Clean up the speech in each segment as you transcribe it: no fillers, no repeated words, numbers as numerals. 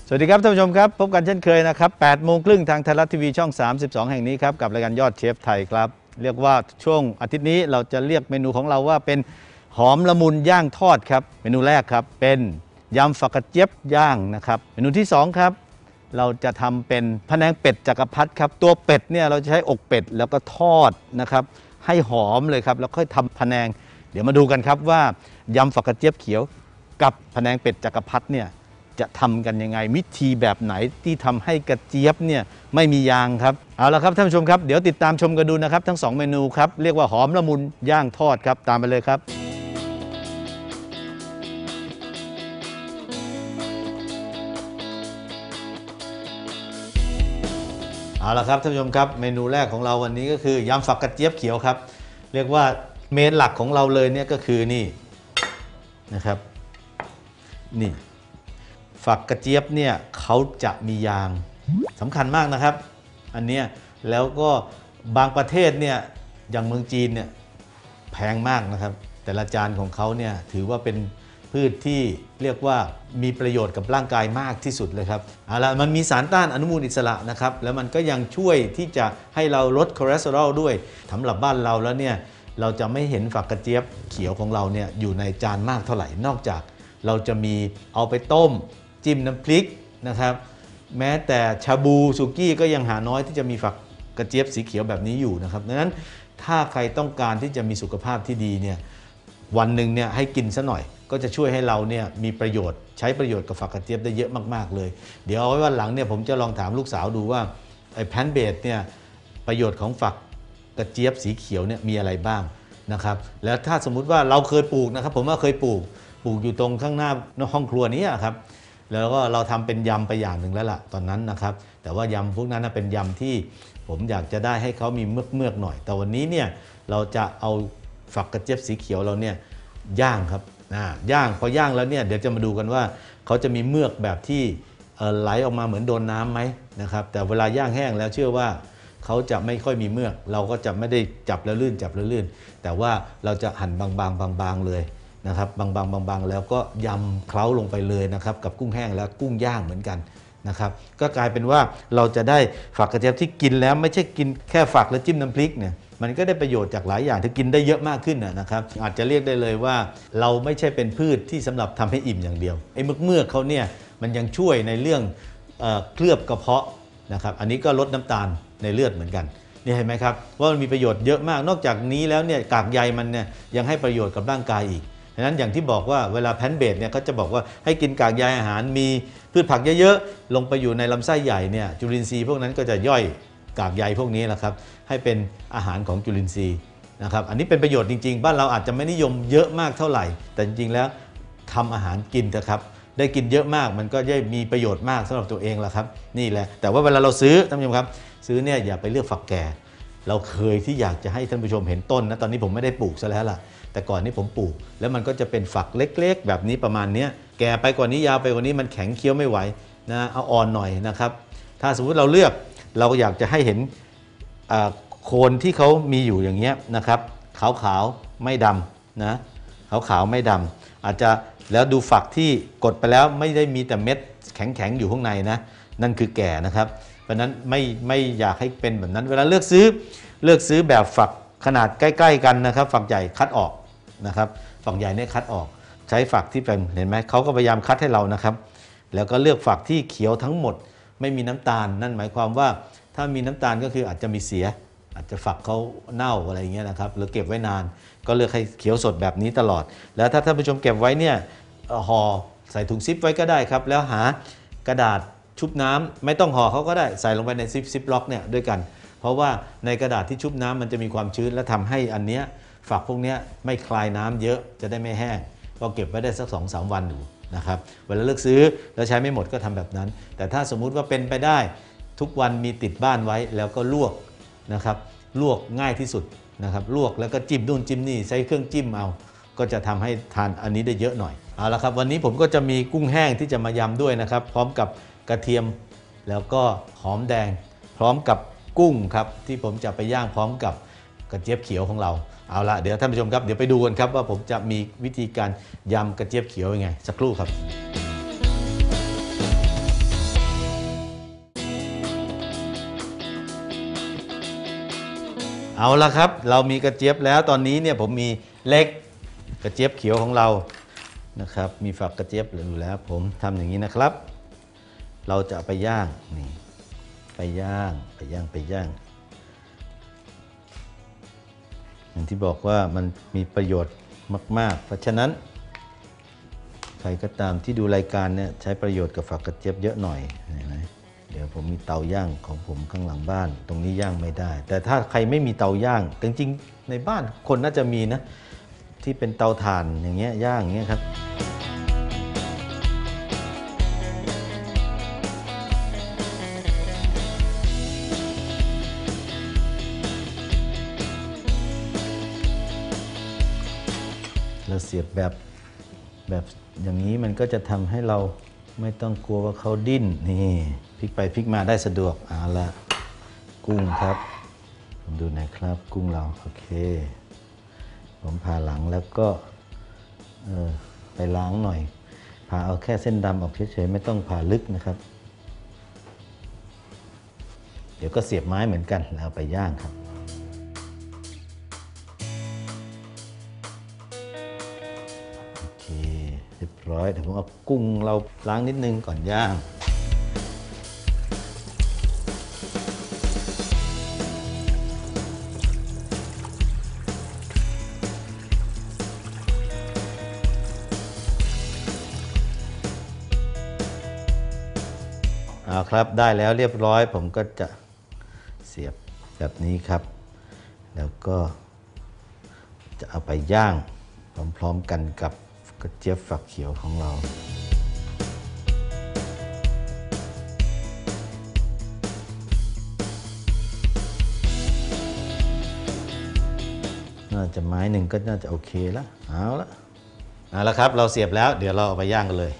สวัสดีครับท่านผู้ชมครับพบกันเช่นเคยนะครับ8:30 ทางไทยรัฐทีวีช่อง32แห่งนี้ครับกับรายการยอดเชฟไทยครับเรียกว่าช่วงอาทิตย์นี้เราจะเรียกเมนูของเราว่าเป็นหอมละมุนย่างทอดครับเมนูแรกครับเป็นยำฝักกระเจี๊ยบย่างนะครับเมนูที่2ครับเราจะทำเป็นพะแนงเป็ดจักรพรรดิครับตัวเป็ดเนี่ยเราจะใช้อกเป็ดแล้วก็ทอดนะครับให้หอมเลยครับแล้วค่อยทำพะแนงเดี๋ยวมาดูกันครับว่ายำฝักกระเจี๊ยบเขียวกับพะแนงเป็ดจักรพรรดิเนี่ยจะทำกันยังไงวิธีแบบไหนที่ทำให้กระเจี๊ยบเนี่ยไม่มียางครับเอาละครับท่านผู้ชมครับเดี๋ยวติดตามชมกันดูนะครับทั้ง2เมนูครับเรียกว่าหอมละมุนย่างทอดครับตามไปเลยครับเอาละครับท่านผู้ชมครับเมนูแรกของเราวันนี้ก็คือยำฝักกระเจี๊ยบเขียวครับเรียกว่าเมนหลักของเราเลยเนี่ยก็คือนี่นะครับนี่ฝักกระเจี๊ยบเนี่ยเขาจะมียางสำคัญมากนะครับอันเนี้ยแล้วก็บางประเทศเนี่ยอย่างเมืองจีนเนี่ยแพงมากนะครับแต่ละจานของเขาเนี่ยถือว่าเป็นพืชที่เรียกว่ามีประโยชน์กับร่างกายมากที่สุดเลยครับเอาละมันมีสารต้านอนุมูลอิสระนะครับแล้วมันก็ยังช่วยที่จะให้เราลดคอเลสเตอรอลด้วยสำหรับบ้านเราแล้วเนี่ยเราจะไม่เห็นฝักกระเจี๊ยบเขียวของเราเนี่ยอยู่ในจานมากเท่าไหร่นอกจากเราจะมีเอาไปต้มจิ้มน้ำพริกนะครับแม้แต่ชาบูสุกี้ก็ยังหาน้อยที่จะมีฝักกระเจี๊ยบสีเขียวแบบนี้อยู่นะครับดังนั้นถ้าใครต้องการที่จะมีสุขภาพที่ดีเนี่ยวันหนึ่งเนี่ยให้กินซะหน่อยก็จะช่วยให้เราเนี่ยมีประโยชน์ใช้ประโยชน์กับฝักกระเจี๊ยบได้เยอะมากๆเลยเดี๋ยวเอาไว้วันหลังเนี่ยผมจะลองถามลูกสาวดูว่าไอ้แพนเบดเนี่ยประโยชน์ของฝักกระเจี๊ยบสีเขียวเนี่ยมีอะไรบ้างนะครับแล้วถ้าสมมุติว่าเราเคยปลูกนะครับผมว่าเคยปลูกอยู่ตรงข้างหน้าห้องครัวนี้ครับแล้วก็เราทำเป็นยำไปอย่างหนึ่งแล้วล่ะตอนนั้นนะครับแต่ว่ายำพวกนั้นเป็นยำที่ผมอยากจะได้ให้เขามีเมือกหน่อยแต่วันนี้เนี่ยเราจะเอาฝักกระเจี๊ยบสีเขียวเราเนี่ยย่างครับย่างพอย่างแล้วเนี่ยเดี๋ยวจะมาดูกันว่าเขาจะมีเมือกแบบที่ไหลออกมาเหมือนโดนน้ำไหมนะครับแต่เวลาย่างแห้งแล้วเชื่อว่าเขาจะไม่ค่อยมีเมือกเราก็จะไม่ได้จับแล้วลื่นแต่ว่าเราจะหั่นบางๆเลยนะครับบางๆแล้วก็ยำเคล้าลงไปเลยนะครับกับกุ้งแห้งและกุ้งย่างเหมือนกันนะครับก็กลายเป็นว่าเราจะได้ฝักกระเจี๊ยบที่กินแล้วไม่ใช่กินแค่ฝักแล้วจิ้มน้ำพริกเนี่ยมันก็ได้ประโยชน์จากหลายอย่างที่กินได้เยอะมากขึ้นนะครับอาจจะเรียกได้เลยว่าเราไม่ใช่เป็นพืชที่สำหรับทำให้อิ่มอย่างเดียวไอ้เมือกเขาเนี่ยมันยังช่วยในเรื่องเคลือบกระเพาะนะครับอันนี้ก็ลดน้ำตาลในเลือดเหมือนกันนี่เห็นไหมครับว่ามันมีประโยชน์เยอะมากนอกจากนี้แล้วเนี่ยกากใยมันเนี่ยยังให้ประโยชน์กับร่างกายอีกดังนั้นอย่างที่บอกว่าเวลาแพนเบดเนี่ยเขาจะบอกว่าให้กินกากใยอาหารมีพืชผักเยอะๆลงไปอยู่ในลำไส้ใหญ่เนี่ยจุลินทรีย์พวกนั้นก็จะย่อยกากใยพวกนี้แหละครับให้เป็นอาหารของจุลินทรีย์นะครับอันนี้เป็นประโยชน์จริงๆบ้านเราอาจจะไม่นิยมเยอะมากเท่าไหร่แต่จริงๆแล้วทำอาหารกินเถอะครับได้กินเยอะมากมันก็ได้มีประโยชน์มากสำหรับตัวเองแหละครับนี่แหละแต่ว่าเวลาเราซื้อท่านผู้ชมครับซื้อเนี่ยอย่าไปเลือกฝักแก่เราเคยที่อยากจะให้ท่านผู้ชมเห็นต้นนะตอนนี้ผมไม่ได้ปลูกซะแล้วล่ะแต่ก่อนนี้ผมปลูกแล้วมันก็จะเป็นฝักเล็กๆแบบนี้ประมาณนี้แก่ไปกว่านี้ยาวไปกว่านี้มันแข็งเคี้ยวไม่ไหวนะเอาอ่อนหน่อยนะครับถ้าสมมุติเราเลือกเราก็อยากจะให้เห็นโคนที่เขามีอยู่อย่างเงี้ยนะครับขาวๆไม่ดำนะขาวๆไม่ดำอาจจะแล้วดูฝักที่กดไปแล้วไม่ได้มีแต่เม็ดแข็งๆอยู่ข้างในนะนั่นคือแก่นะครับเพราะนั้นไม่อยากให้เป็นแบบนั้นเวลาเลือกซื้อแบบฝักขนาดใกล้ๆกันนะครับฝักใหญ่คัดออกนะครับฝักใหญ่เนี่ยคัดออกใช้ฝักที่เป็นเห็นไหมเขาก็พยายามคัดให้เรานะครับแล้วก็เลือกฝักที่เขียวทั้งหมดไม่มีน้ำตาลนั่นหมายความว่าถ้ามีน้ำตาลก็คืออาจจะมีเสียอาจจะฝักเขาเน่าอะไรอย่างเงี้ยนะครับหรือเก็บไว้นานก็เลือกให้เขียวสดแบบนี้ตลอดแล้วถ้าท่านผู้ชมเก็บไว้เนี่ยห่อใส่ถุงซิปไว้ก็ได้ครับแล้วหากระดาษชุบน้ำไม่ต้องห่อเขาก็ได้ใส่ลงไปในซิปล็อกเนี่ยด้วยกันเพราะว่าในกระดาษที่ชุบน้ำมันจะมีความชื้นและทำให้อันเนี้ยฝักพวกนี้ไม่คลายน้ำเยอะจะได้ไม่แห้งก็เก็บไว้ได้สัก 2-3 วันอยู่นะครับเวลาเลือกซื้อแล้วใช้ไม่หมดก็ทำแบบนั้นแต่ถ้าสมมุติว่าเป็นไปได้ทุกวันมีติดบ้านไว้แล้วก็ลวกนะครับลวกง่ายที่สุดนะครับลวกแล้วก็จิ้มนู่นจิ้มนี่ใช้เครื่องจิ้มเอาก็จะทำให้ทานอันนี้ได้เยอะหน่อยเอาละครับวันนี้ผมก็จะมีกุ้งแห้งที่จะมายำด้วยนะครับพร้อมกับกระเทียมแล้วก็หอมแดงพร้อมกับกุ้งครับที่ผมจะไปย่างพร้อมกับกระเจี๊ยบเขียวของเราเอาละเดี๋ยวท่านผู้ชมครับเดี๋ยวไปดูกันครับว่าผมจะมีวิธีการยำกระเจี๊ยบเขียวยังไงสักครู่ครับเอาละครับเรามีกระเจี๊ยบแล้วตอนนี้เนี่ยผมมีเล็กกระเจี๊ยบเขียวของเรานะครับมีฝักกระเจี๊ยบอยู่แล้วผมทำอย่างนี้นะครับเราจะไปย่างนี่ไปย่างอย่างที่บอกว่ามันมีประโยชน์มากๆเพราะฉะนั้นใครก็ตามที่ดูรายการเนี่ยใช้ประโยชน์กับฝักกระเจี๊ยบเยอะหน่อยเห็นไหมเดี๋ยวผมมีเตาย่างของผมข้างหลังบ้านตรงนี้ย่างไม่ได้แต่ถ้าใครไม่มีเตาย่างจริงๆในบ้านคนน่าจะมีนะที่เป็นเตาถ่านอย่างเงี้ยย่างอย่างเงี้ยครับเราเสียบแบบอย่างนี้มันก็จะทำให้เราไม่ต้องกลัวว่าเขาดิ้นนี่พลิกไปพลิกมาได้สะดวกเอาละกุ้งครับผมดูหน่อยครับกุ้งเราโอเคผมผ่าหลังแล้วก็ไปล้างหน่อยผ่าเอาแค่เส้นดำออกเฉยๆไม่ต้องผ่าลึกนะครับเดี๋ยวก็เสียบไม้เหมือนกันแล้วเอาไปย่างครับโอเคเรียบร้อยเดี๋ยวผมเอากุ้งเราล้างนิดนึงก่อนย่างเอาครับได้แล้วเรียบร้อยผมก็จะเสียบแบบนี้ครับแล้วก็จะเอาไปย่างพร้อมๆกันกับกระเจี๊ยบฝักเขียวของเราน่าจะไม้หนึ่งก็น่าจะโอเคแล้วเอาละครับเราเสียบแล้วเดี๋ยวเราเอาไปย่างกันเลย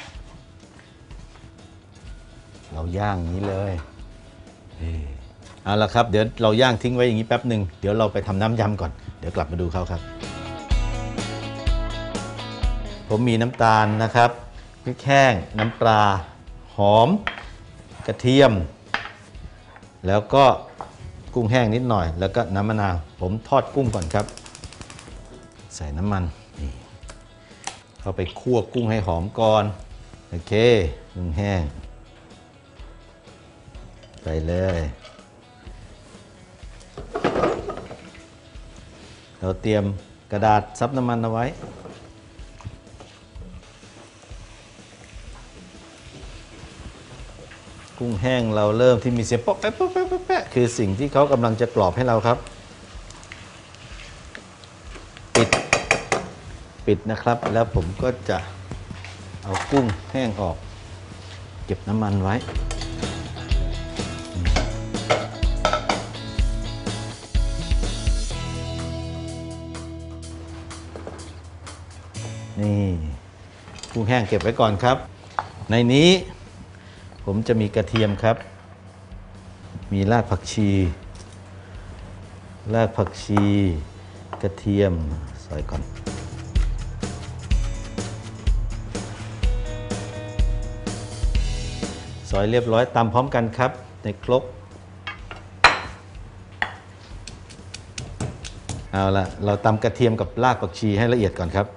เราย่างนี้เลยเอาละครับเดี๋ยวเราย่างทิ้งไว้อย่างนี้แป๊บหนึ่งเดี๋ยวเราไปทำน้ำยำก่อนเดี๋ยวกลับมาดูเขาครับผมมีน้ำตาลนะครับพริกแห้งน้ำปลาหอมกระเทียมแล้วก็กุ้งแห้งนิดหน่อยแล้วก็น้ำมะนาวผมทอดกุ้งก่อนครับใส่น้ำมันนี่เข้าไปคั่วกุ้งให้หอมก่อนโอเคกุ้งแห้งใส่เลยเราเตรียมกระดาษซับน้ำมันเอาไว้กุ้งแห้งเราเริ่มที่มีเสียงป๊อกแป๊ะป๊อกแป๊ะป๊อกแป๊ะคือสิ่งที่เขากำลังจะกรอบให้เราครับปิดนะครับแล้วผมก็จะเอากุ้งแห้งออกเก็บน้ำมันไว้นี่กุ้งแห้งเก็บไว้ก่อนครับในนี้ผมจะมีกระเทียมครับมีรากผักชีกระเทียมซอยก่อนซอยเรียบร้อยตำพร้อมกันครับในครกเอาละเราตำกระเทียมกับรากผักชีให้ละเอียดก่อนครับ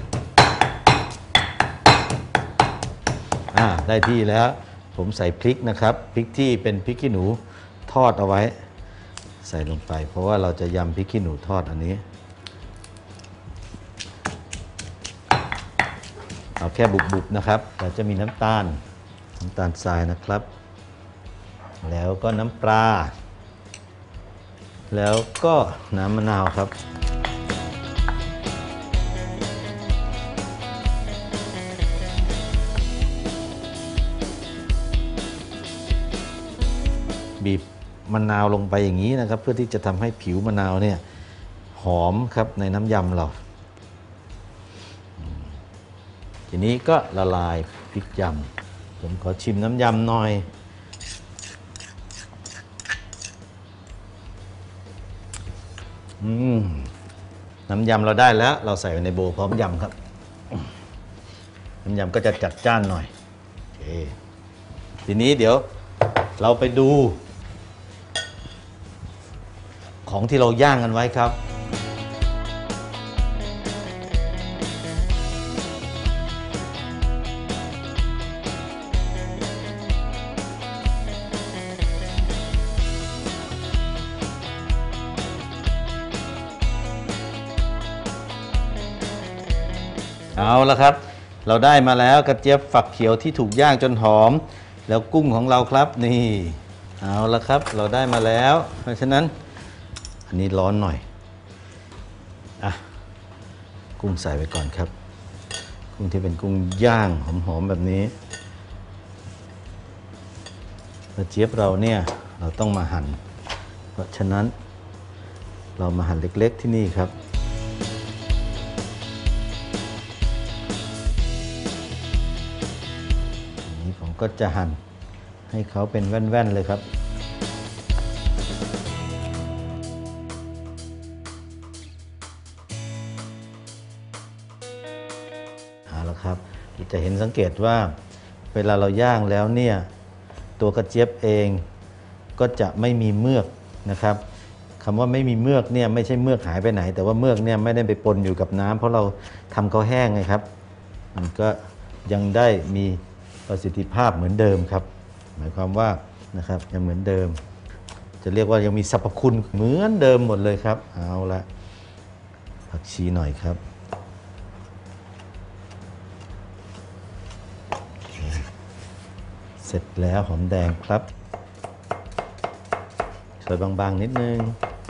ได้ที่แล้วผมใส่พริกนะครับพริกที่เป็นพริกขี้หนูทอดเอาไว้ใส่ลงไปเพราะว่าเราจะยำพริกขี้หนูทอดอันนี้เอาแค่บุบๆนะครับเราจะมีน้ำตาลทรายนะครับแล้วก็น้ำปลาแล้วก็น้ำมะนาวครับบีบมะนาวลงไปอย่างนี้นะครับเพื่อที่จะทำให้ผิวมะนาวเนี่ยหอมครับในน้ำยำเราทีนี้ก็ละลายพริกยำผมขอชิมน้ำยำหน่อยน้ำยำเราได้แล้วเราใส่ในโบว์พร้อมยำครับน้ำยำก็จะจัดจ้านหน่อยโอเคทีนี้เดี๋ยวเราไปดูของที่เราย่างกันไว้ครับเอาละครับเราได้มาแล้วกระเจี๊ยบฝักเขียวที่ถูกย่างจนหอมแล้วกุ้งของเราครับนี่เอาละครับเราได้มาแล้วเพราะฉะนั้นอันนี้ร้อนหน่อยอ่ะกุ้งใส่ไปก่อนครับกุ้งที่เป็นกุ้งย่างหอมๆแบบนี้กระเจี๊ยบเราเนี่ยเราต้องมาหั่นเพราะฉะนั้นเรามาหั่นเล็กๆที่นี่ครับก็จะหั่นให้เขาเป็นแว่นๆเลยครับเอาละครับจะเห็นสังเกตว่าเวลาเราย่างแล้วเนี่ยตัวกระเจี๊ยบเองก็จะไม่มีเมือกนะครับคำว่าไม่มีเมือกเนี่ยไม่ใช่เมือกหายไปไหนแต่ว่าเมือกเนี่ยไม่ได้ไปปนอยู่กับน้ำเพราะเราทำเขาแห้งไงครับมันก็ยังได้มีประสิทธิภาพเหมือนเดิมครับหมายความว่านะครับยังเหมือนเดิมจะเรียกว่ายังมีสรรพคุณเหมือนเดิมหมดเลยครับเอาละผักชีหน่อยครับเสร็จแล้วหอมแดงครับซอยบางๆนิดนึง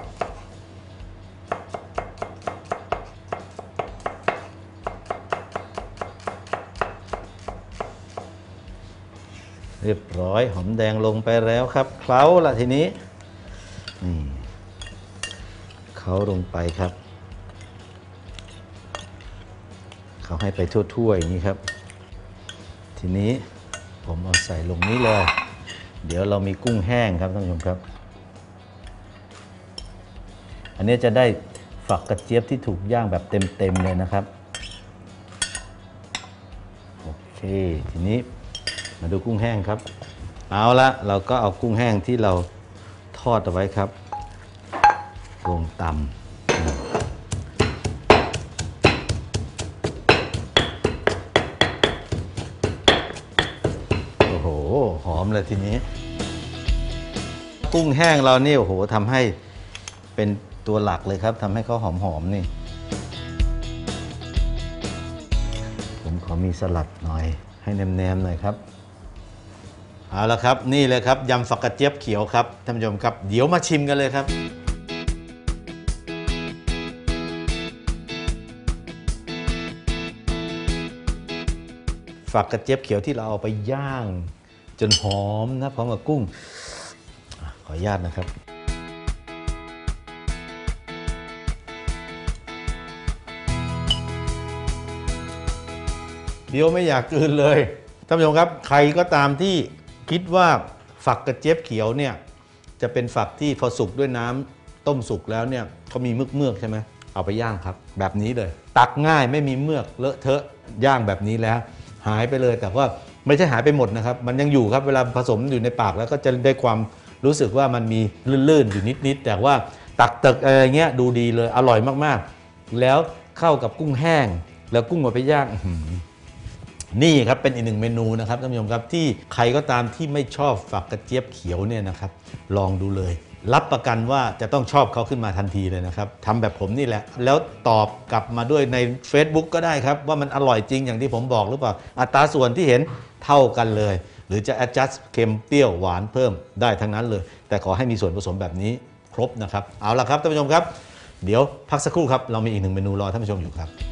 เรียบร้อยหอมแดงลงไปแล้วครับเคล้าละทีนี้นี่เคล้าลงไปครับเขาให้ไปทั่วๆอย่างนี้ครับทีนี้ผมเอาใส่ลงนี้เลยเดี๋ยวเรามีกุ้งแห้งครับท่านผู้ชมครับอันนี้จะได้ฝักกระเจี๊ยบที่ถูกย่างแบบเต็มๆเลยนะครับโอเคทีนี้มาดูกุ้งแห้งครับเอาละเราก็เอากุ้งแห้งที่เราทอดเอาไว้ครับลงตำโอ้โหหอมเลยทีนี้กุ้งแห้งเรานี่โอ้โหทำให้เป็นตัวหลักเลยครับทำให้เขาหอมๆนี่ผมขอมีสลัดหน่อยให้แนมๆหน่อยครับเอาละครับนี่เลยครับยำฝักกระเจี๊ยบเขียวครับท่านผู้ชมครับเดี๋ยวมาชิมกันเลยครับฝักกระเจี๊ยบเขียวที่เราเอาไปย่างจนหอมนะพร้อมกับกุ้งขออนุญาตนะครับเดี๋ยวไม่อยากกลืนเลยท่านผู้ชมครับใครก็ตามที่คิดว่าฝักกระเจี๊ยบเขียวเนี่ยจะเป็นฝักที่พอสุกด้วยน้ำต้มสุกแล้วเนี่ยเขามีเมือกใช่ไหมเอาไปย่างครับแบบนี้เลยตักง่ายไม่มีเมือกเลอะเทอะย่างแบบนี้แล้วหายไปเลยแต่ว่าไม่ใช่หายไปหมดนะครับมันยังอยู่ครับเวลาผสมอยู่ในปากแล้วก็จะได้ความรู้สึกว่ามันมีลื่นๆอยู่นิดๆแต่ว่าตักอะไรเงี้ยดูดีเลยอร่อยมากๆแล้วเข้ากับกุ้งแห้งแล้วกุ้งมาไปย่างนี่ครับเป็นอีกหนึ่งเมนูนะครับท่านผู้ชมครับที่ใครก็ตามที่ไม่ชอบฝักกระเจี๊ยบเขียวเนี่ยนะครับลองดูเลยรับประกันว่าจะต้องชอบเขาขึ้นมาทันทีเลยนะครับทำแบบผมนี่แหละแล้วตอบกลับมาด้วยใน Facebook ก็ได้ครับว่ามันอร่อยจริงอย่างที่ผมบอกหรือเปล่าอัตราส่วนที่เห็นเท่ากันเลยหรือจะ adjust เค็มเปรี้ยวหวานเพิ่มได้ทั้งนั้นเลยแต่ขอให้มีส่วนผสมแบบนี้ครบนะครับเอาล่ะครับท่านผู้ชมครับเดี๋ยวพักสักครู่ครับเรามีอีกหนึ่งเมนูรอท่านผู้ชมอยู่ครับ